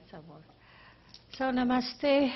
some more. So, namaste.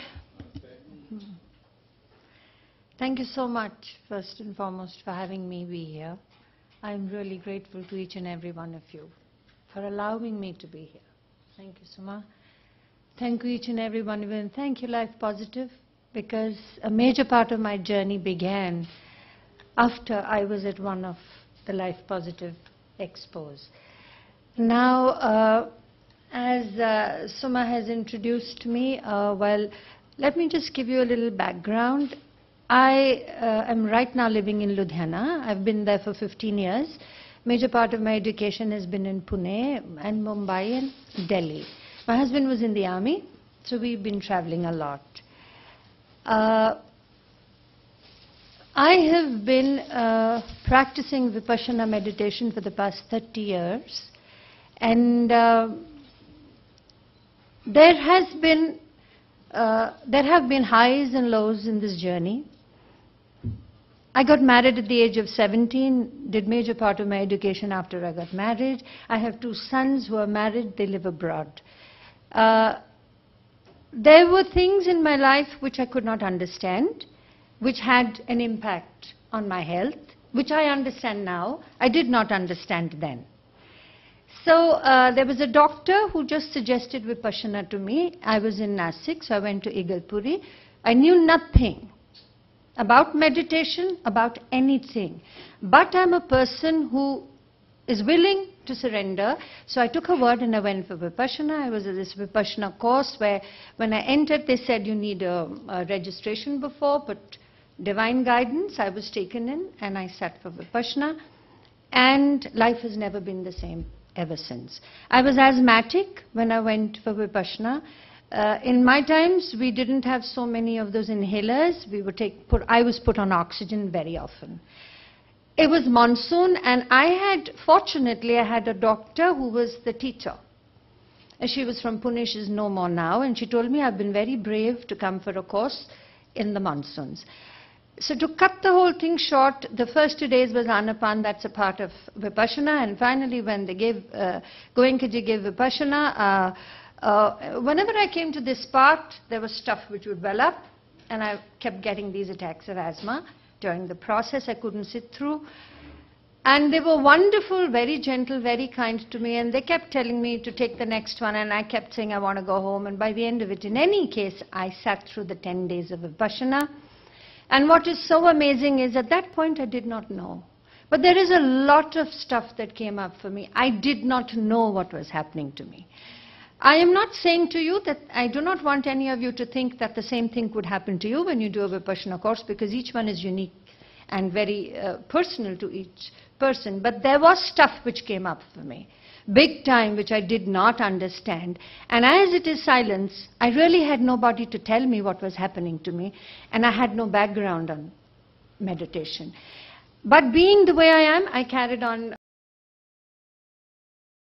Thank you so much, first and foremost, for having me be here. I'm really grateful to each and every one of you for allowing me to be here. Thank you, Suma. Thank you, each and every one of you, and thank you, Life Positive, because a major part of my journey began after I was at one of the Life Positive expos. Now, as Suma has introduced me, well, let me just give you a little background. I am right now living in Ludhiana. I've been there for 15 years. Major part of my education has been in Pune and Mumbai and Delhi. My husband was in the army, so we've been traveling a lot. I have been practicing Vipassana meditation for the past 30 years, and there have been highs and lows in this journey. I got married at the age of 17, did major part of my education after I got married. I have 2 sons who are married, they live abroad. There were things in my life which I could not understand, which had an impact on my health, which I understand now. I did not understand then. So there was a doctor who just suggested Vipassana to me. I was in Nasik, so I went to Igalpuri. I knew nothing about meditation, about anything. But I'm a person who is willing to surrender. So I took her word and I went for Vipassana. I was at this Vipassana course where when I entered they said you need a registration before, but divine guidance, I was taken in and I sat for Vipassana. And life has never been the same ever since. I was asthmatic when I went for Vipassana. In my times, we didn't have so many of those inhalers. I was put on oxygen very often. It was monsoon, and fortunately, I had a doctor who was the teacher. And she was from Pune, she's no more now, and she told me I've been very brave to come for a course in the monsoons. So to cut the whole thing short, the first 2 days was Anapan, that's a part of Vipassana, and finally when they gave, Goenkaji gave Vipassana, whenever I came to this part, there was stuff which would well up, and I kept getting these attacks of asthma. During the process, I couldn't sit through. And they were wonderful, very gentle, very kind to me, and they kept telling me to take the next one, and I kept saying I want to go home, and by the end of it, in any case, I sat through the 10 days of Vipassana. And what is so amazing is at that point, I did not know. But there is a lot of stuff that came up for me. I did not know what was happening to me. I am not saying to you that I do not want any of you to think that the same thing could happen to you when you do a Vipassana course, because each one is unique and very personal to each person. But there was stuff which came up for me, big time, which I did not understand. And as it is silence, I really had nobody to tell me what was happening to me, and I had no background on meditation. But being the way I am, I carried on